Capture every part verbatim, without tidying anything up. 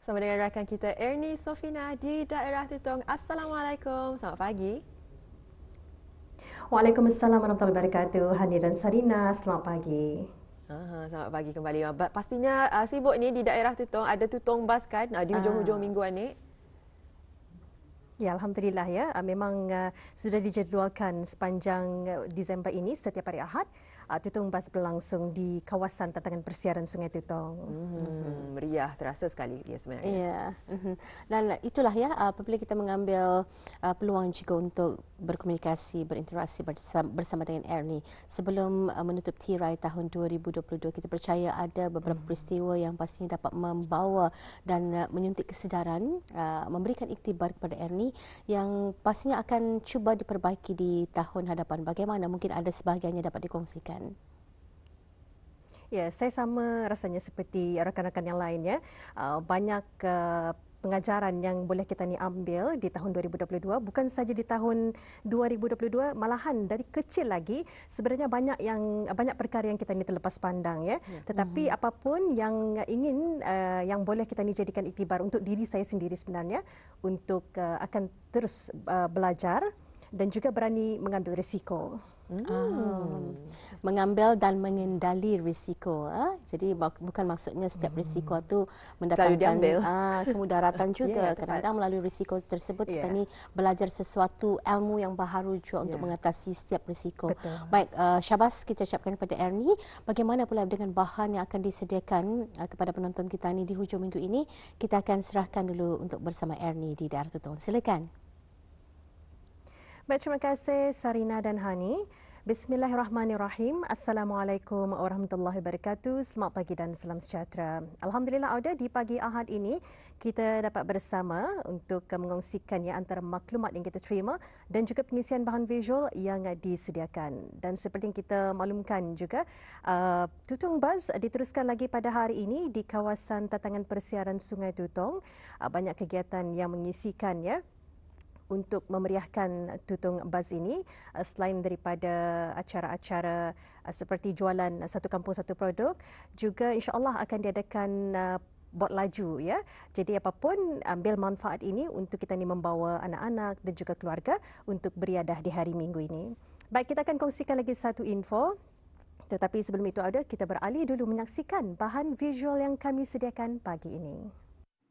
Bersama dengan rakan kita Ernie Sofina di daerah Tutong. Assalamualaikum, selamat pagi. Waalaikumsalam warahmatullahi wabarakatuh. Hani dan Sarina, selamat pagi. Aha, selamat pagi kembali. Pastinya uh, sibuk ni di daerah Tutong. Ada Tutong Bas kan uh, di hujung-hujung Ah, mingguan ni. Ya, Alhamdulillah ya. Ah, Memang uh, sudah dijadualkan sepanjang uh, Disember ini setiap hari Ahad. Uh, Tutong Bas berlangsung di kawasan Tantangan Persiaran Sungai Tutong. Hmm, meriah, terasa sekali dia sebenarnya. Ya, mhm. Dan itulah ya apabila kita mengambil uh, peluang juga untuk berkomunikasi, berinteraksi bersama, bersama dengan Ernie sebelum uh, menutup tirai tahun dua ribu dua puluh dua. Kita percaya ada beberapa peristiwa yang pastinya dapat membawa dan uh, menyuntik kesedaran, uh, memberikan iktibar kepada Ernie yang pastinya akan cuba diperbaiki di tahun hadapan. Bagaimana mungkin ada sebahagiannya dapat dikongsikan? Ya, saya sama rasanya seperti rakan-rakan yang lain ya. Uh, banyak uh, pengajaran yang boleh kita ni ambil di tahun dua ribu dua puluh dua, bukan saja di tahun dua ribu dua puluh dua, malahan dari kecil lagi sebenarnya banyak yang banyak perkara yang kita ni terlepas pandang ya. Ya. Tetapi Mhm. apapun yang ingin uh, yang boleh kita ni jadikan iktibar untuk diri saya sendiri sebenarnya, untuk uh, akan terus uh, belajar dan juga berani mengambil risiko. Ah, Hmm. mengambil dan mengendali risiko. Ah. Jadi bak- bukan maksudnya setiap risiko itu Selalu diambil. mendatangkan ah, kemudaratan Ya, juga. tepat. Kadang-kadang melalui risiko tersebut kita Ya, ni belajar sesuatu ilmu yang baharu juga untuk Ya. mengatasi setiap risiko. betul. Baik, uh, Syabas kita ucapkan kepada Ernie, bagaimana pula dengan bahan yang akan disediakan uh, kepada penonton kita ni di hujung minggu ini? Kita akan serahkan dulu untuk bersama Ernie di daerah Tutong. Silakan. Baik, terima kasih Sarina dan Hani. Bismillahirrahmanirrahim. Assalamualaikum warahmatullahi wabarakatuh. Selamat pagi dan salam sejahtera. Alhamdulillah Auda, di pagi Ahad ini kita dapat bersama untuk mengongsikan ya antara maklumat yang kita terima dan juga pengisian bahan visual yang disediakan. Dan seperti yang kita maklumkan juga, uh, Tutong Buzz diteruskan lagi pada hari ini di kawasan Tantangan Persiaran Sungai Tutong. Uh, banyak kegiatan yang mengisikan ya untuk memeriahkan Tutong Buzz ini, uh, selain daripada acara-acara uh, seperti jualan uh, satu kampung satu produk, juga insya-Allah akan diadakan uh, bot laju ya. Jadi apapun, ambil manfaat ini untuk kita ni membawa anak-anak dan juga keluarga untuk beriadah di hari Minggu ini. Baik, kita akan kongsikan lagi satu info. Tetapi sebelum itu ada, kita beralih dulu menyaksikan bahan visual yang kami sediakan pagi ini.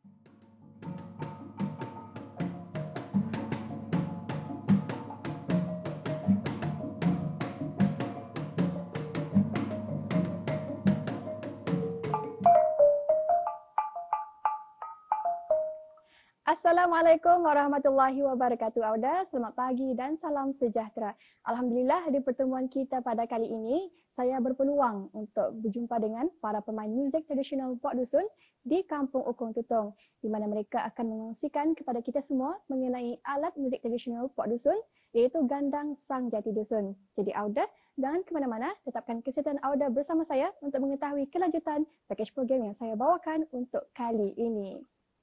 Assalamualaikum warahmatullahi wabarakatuh Auda. Selamat pagi dan salam sejahtera. Alhamdulillah di pertemuan kita pada kali ini, saya berpeluang untuk berjumpa dengan para pemain muzik tradisional Pok Dusun di Kampung Okong Tutong, di mana mereka akan mengongsikan kepada kita semua mengenai alat muzik tradisional Pok Dusun, iaitu gandang Sang Jati Dusun. Jadi Auda, jangan ke mana-mana, tetapkan kesihatan Auda bersama saya untuk mengetahui kelanjutan pakej program yang saya bawakan untuk kali ini.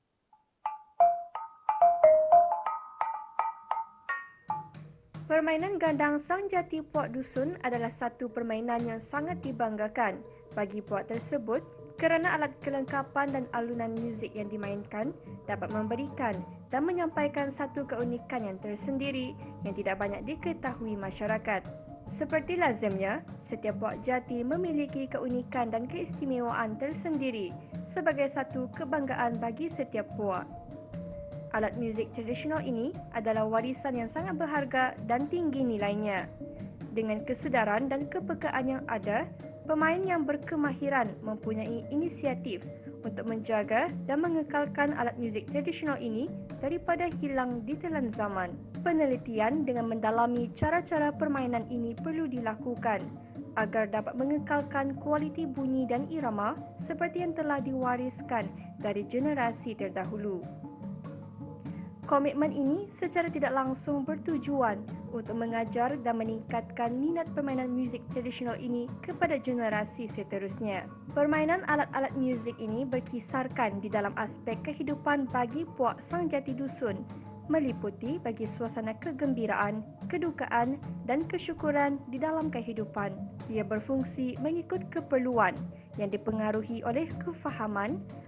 Permainan gandang Sang Jati Puak Dusun adalah satu permainan yang sangat dibanggakan bagi puak tersebut kerana alat kelengkapan dan alunan muzik yang dimainkan dapat memberikan dan menyampaikan satu keunikan yang tersendiri yang tidak banyak diketahui masyarakat. Seperti lazimnya, setiap puak jati memiliki keunikan dan keistimewaan tersendiri sebagai satu kebanggaan bagi setiap puak. Alat muzik tradisional ini adalah warisan yang sangat berharga dan tinggi nilainya. Dengan kesedaran dan kepekaan yang ada, pemain yang berkemahiran mempunyai inisiatif untuk menjaga dan mengekalkan alat muzik tradisional ini daripada hilang di telan zaman. Penelitian dengan mendalami cara-cara permainan ini perlu dilakukan agar dapat mengekalkan kualiti bunyi dan irama seperti yang telah diwariskan dari generasi terdahulu. Komitmen ini secara tidak langsung bertujuan untuk mengajar dan meningkatkan minat permainan muzik tradisional ini kepada generasi seterusnya. Permainan alat-alat muzik ini berkisarkan di dalam aspek kehidupan bagi puak Sang Jati Dusun, meliputi bagi suasana kegembiraan, kedukaan dan kesyukuran di dalam kehidupan. Ia berfungsi mengikut keperluan yang dipengaruhi oleh kefahaman,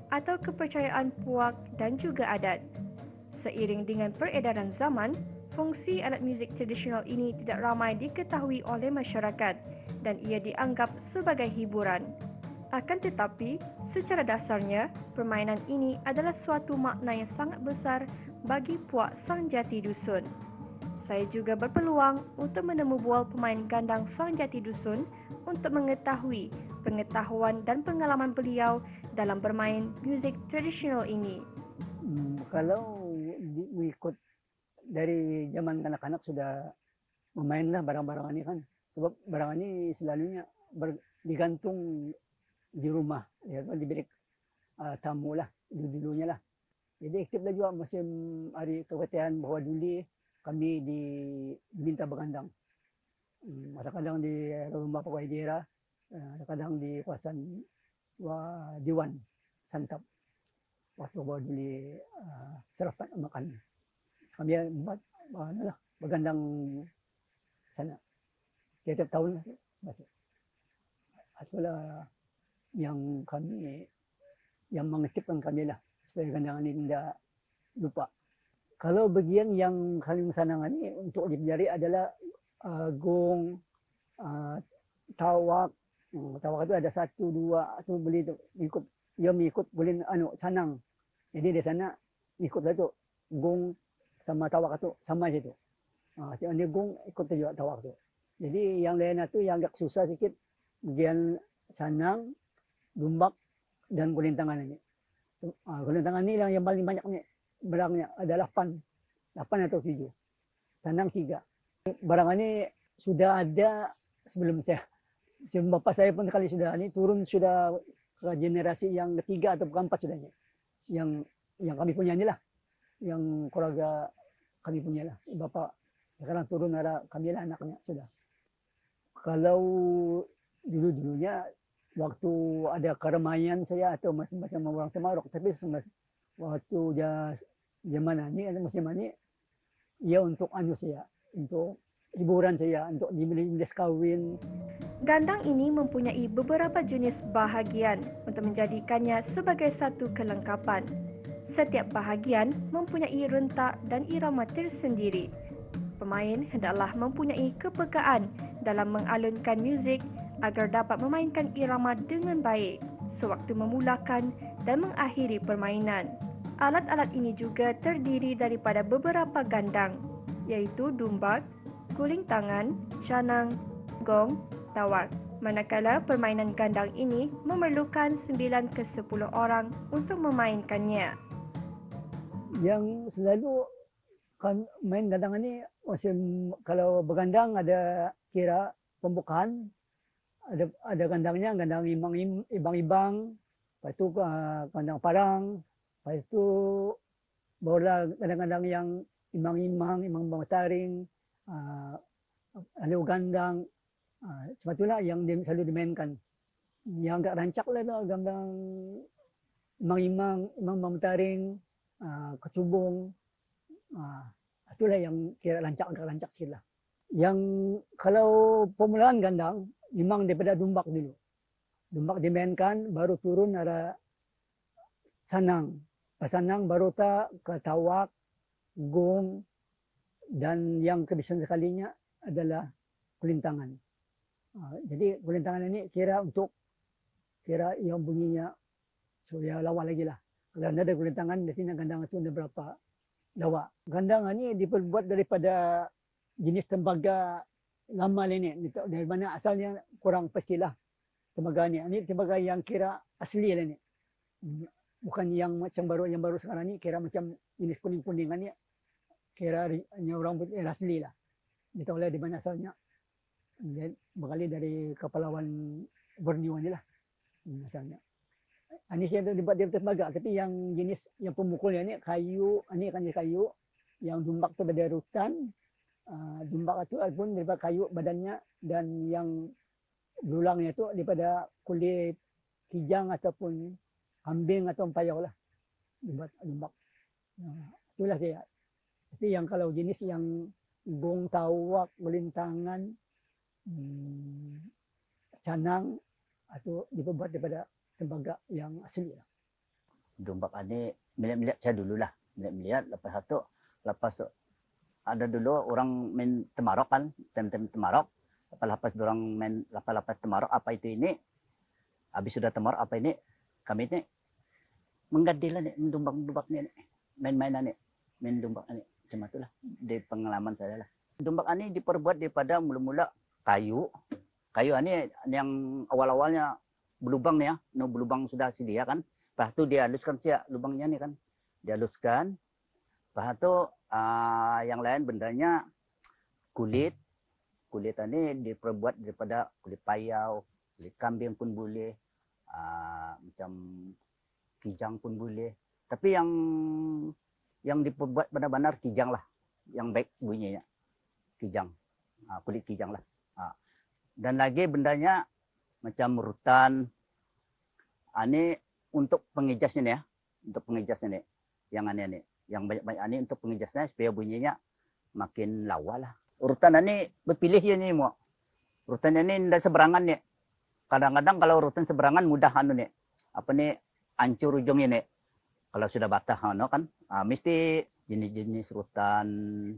atau kepercayaan puak dan juga adat. Seiring dengan peredaran zaman, fungsi alat muzik tradisional ini tidak ramai diketahui oleh masyarakat dan ia dianggap sebagai hiburan. Akan tetapi, secara dasarnya, permainan ini adalah suatu makna yang sangat besar bagi puak sang jati dusun. Saya juga berpeluang untuk menemu bual pemain gandang sang jati dusun untuk mengetahui pengetahuan dan pengalaman beliau dalam bermain muzik tradisional ini. Hmm, kalau di- mengikut dari zaman kanak-kanak sudah memainlah barang-barang ini kan, sebab barang ini selalunya ber, digantung di rumah, ya kan, di bilik uh, tamu lah, dulu-dulunya lah. Jadi aktif lah juga musim hari kewetian bahwa dulu kami di, diminta bergandang. Hmm, kadang-kadang di rumah pegawai daerah, uh, kadang di kawasan uh, Dewan Santap. Waktu bawa dulu uh, sarapan makan. Kami buat uh, lah, bergandang sana. Tiap tahun lah. Itulah yang kami, yang mengaktifkan kami lah. Supaya gandangan ini tidak lupa. Kalau bagian yang kami sanang ini untuk dipelajari adalah uh, gong, uh, tawak. Uh, tawak itu ada satu, dua, itu boleh tu ikut. Dia mengikut boleh anu sanang. Jadi di sana ikutlah tu gong sama tawak itu sama je tu. Ah, uh, dia gong ikut juga tawak tu. Jadi yang lain itu yang agak susah sikit bagian sanang, dumbak dan kulintangan ini. Uh, kulintangan ini yang, yang paling banyak ni barangnya ada lapan, lapan atau tujuh. Sanang tiga. Barang ini sudah ada sebelum saya. Sebelum bapak saya pun kali sudah ini turun sudah ke generasi yang ketiga atau keempat sudah ini. Yang yang kami punya inilah, yang keluarga kami punya lah. Bapak sekarang turun ada kami lah anaknya sudah. Kalau dulu-dulunya waktu ada keramaian saya atau macam-macam orang Temarok, tapi waktu zaman ini atau musim ini, ya untuk anu saya, untuk hiburan saya, untuk dibilis kawin. Gandang ini mempunyai beberapa jenis bahagian untuk menjadikannya sebagai satu kelengkapan. Setiap bahagian mempunyai rentak dan irama tersendiri. Pemain hendaklah mempunyai kepekaan dalam mengalunkan muzik agar dapat memainkan irama dengan baik sewaktu memulakan dan mengakhiri permainan. Alat-alat ini juga terdiri daripada beberapa gandang, iaitu dumbak, kulintangan, canang, gong, tawak. Manakala permainan gandang ini memerlukan sembilan ke sepuluh orang untuk memainkannya. Yang selalu kan main gandang ini musim kalau bergandang ada kira pembukaan, ada ada gandangnya, gandang ibang-ibang, lepas itu uh, gandang parang, lepas itu barulah gandang-gandang yang imang-imang, imang mataring, uh, ada gandang, uh, sebetulnya yang selalu dimainkan. Yang agak rancak lah itu gandang imang-imang, imang mataring, uh, kecubung, uh, itulah yang kira rancak, agak rancak sikit lah. Yang kalau permulaan gandang, memang daripada dumbak dulu. Dumbak dimainkan, baru turun ada sanang. Pas sanang baru tak ke tawak, gong, dan yang kebiasaan sekalinya adalah kulintangan. Uh, jadi kulintangan ini kira untuk kira yang bunyinya supaya lawa lagi lah. Kalau ada kulintangan, di sini gandang itu ada berapa lawa. Gandang ini diperbuat daripada jenis tembaga lama ini, dari mana asalnya kurang pastilah tembaga ini. Ini tembaga yang kira asli lah ini, bukan yang macam baru yang baru sekarang ini kira macam jenis kuning-kuning ini, kira orang putih asli lah. Kita oleh di mana asalnya, berkali dari Kepulauan Borneo ini lah asalnya. Ini saya dibuat dari tembaga, tapi yang jenis yang pemukulnya ini kayu, ini kan kayu, yang dumbak itu dari rutan. Uh, dumbak itu pun daripada kayu badannya, dan yang belulangnya itu daripada kulit kijang ataupun kambing atau payau lah dibuat dumbak. Nah, itulah saya. Tapi yang kalau jenis yang gong, tawak, kulintangan, hmm, canang, atau dibuat daripada tembaga yang asli lah. Dumbak ini melihat-melihat saya dulu lah, melihat-melihat. Lepas satu, lepas ada dulu orang main temarok kan, tem-tem temarok. Lepas-lepas orang main lepas-lepas temarok apa itu ini. Habis sudah temarok apa ini, kami ini menggadil nih, mendumbak-dumbak nih, main-mainan nih, main dumbak nih. Cuma itulah di pengalaman saya lah. Dumbak ini diperbuat daripada mula-mula kayu. Kayu ini yang awal-awalnya berlubang nih ya, no berlubang sudah sedia kan. Lepas itu dia haluskan sih lubangnya nih kan. Dihaluskan. Lepas itu uh, yang lain bendanya kulit. Kulit ini diperbuat daripada kulit payau, kulit kambing pun boleh, uh, macam kijang pun boleh. Tapi yang yang diperbuat benar-benar kijang lah, yang baik bunyinya, kijang, uh, kulit kijang lah. Uh. Dan lagi bendanya macam rutan. Ini untuk pengejasnya ya, untuk pengejasnya nih, yang aneh nih, yang banyak-banyak ini untuk pengejasnya supaya bunyinya makin lawa lah. Urutan ini berpilih ya nih mau. Urutan ini tidak seberangan nih. Kadang-kadang kalau urutan seberangan mudah anu nih, apa nih hancur ujungnya nih. Kalau sudah batah anu kan, ah, mesti jenis-jenis urutan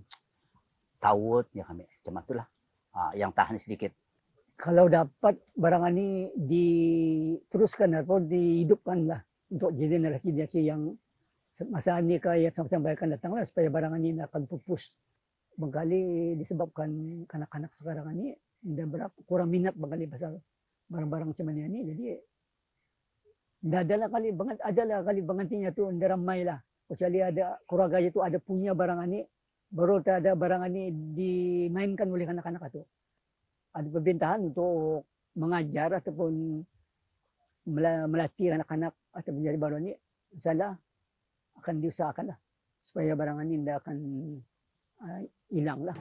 tawut ya kami, macam itulah, ah, yang tahan sedikit. Kalau dapat barang ini diteruskan atau dihidupkan lah untuk generasi yang masa ini kayak sama-sama akan datang lah supaya barang ini akan pupus. Bangkali disebabkan kanak-kanak sekarang ini tidak berapa kurang minat bangkali pasal barang-barang macam ini, jadi tidak ada lah kali banget, ada lah kali bangantinya tu tidak ramai lah. Kecuali ada keluarga itu ada punya barang ini, baru ada barang ini dimainkan oleh kanak-kanak itu. Ada pemerintahan untuk mengajar ataupun melatih anak-anak atau menjadi baru ini, insyaallah akan diusahakan lah supaya barang ini tidak akan uh, hilang lah.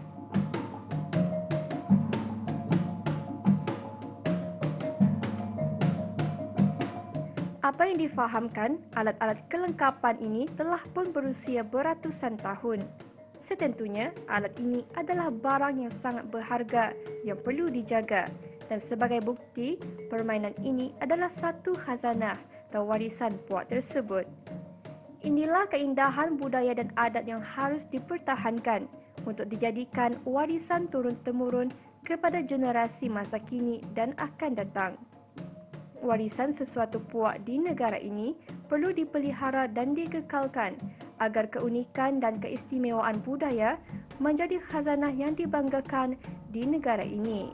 Apa yang difahamkan, alat-alat kelengkapan ini telah pun berusia beratusan tahun. Setentunya, alat ini adalah barang yang sangat berharga yang perlu dijaga. Dan sebagai bukti, permainan ini adalah satu khazanah atau warisan puak tersebut. Inilah keindahan budaya dan adat yang harus dipertahankan untuk dijadikan warisan turun-temurun kepada generasi masa kini dan akan datang. Warisan sesuatu puak di negara ini perlu dipelihara dan dikekalkan agar keunikan dan keistimewaan budaya menjadi khazanah yang dibanggakan di negara ini.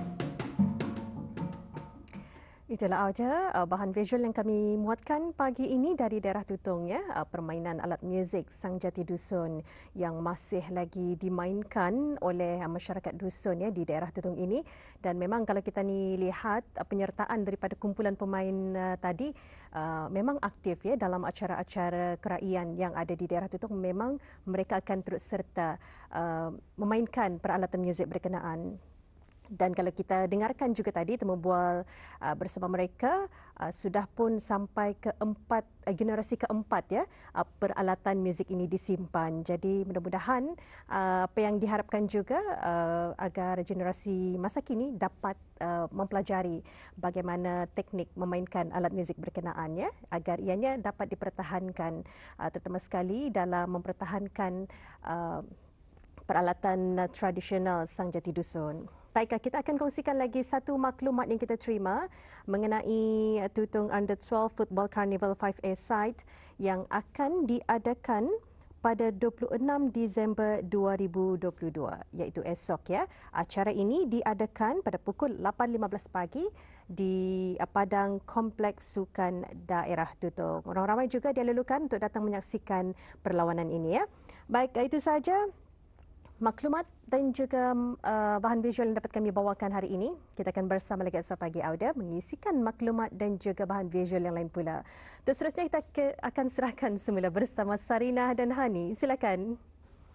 Itulah aja bahan visual yang kami muatkan pagi ini dari daerah Tutong ya, permainan alat muzik Sang Jati Dusun yang masih lagi dimainkan oleh masyarakat dusun ya di daerah Tutong ini. Dan memang kalau kita ni lihat penyertaan daripada kumpulan pemain uh, tadi uh, memang aktif ya dalam acara-acara keraian yang ada di daerah Tutong, memang mereka akan turut serta uh, memainkan peralatan muzik berkenaan. Dan kalau kita dengarkan juga tadi temu bual uh, bersama mereka uh, sudah pun sampai ke empat uh, generasi keempat ya uh, peralatan muzik ini disimpan. Jadi mudah-mudahan uh, apa yang diharapkan juga uh, agar generasi masa kini dapat uh, mempelajari bagaimana teknik memainkan alat muzik berkenaan ya, agar ianya dapat dipertahankan uh, terutama sekali dalam mempertahankan uh, peralatan uh, tradisional Sang Jati Dusun. Baiklah, kita akan kongsikan lagi satu maklumat yang kita terima mengenai Tutong Under twelve Football Carnival five A side yang akan diadakan pada dua puluh enam Disember dua ribu dua puluh dua, iaitu esok ya. Acara ini diadakan pada pukul lapan lima belas pagi di Padang Kompleks Sukan Daerah Tutong. Orang ramai juga dialulukan untuk datang menyaksikan perlawanan ini ya. Baik, itu saja maklumat dan juga uh, bahan visual yang dapat kami bawakan hari ini. Kita akan bersama lagi esok pagi Auda mengisikan maklumat dan juga bahan visual yang lain pula. Terus seterusnya kita ke, akan serahkan semula bersama Sarina dan Hani. Silakan.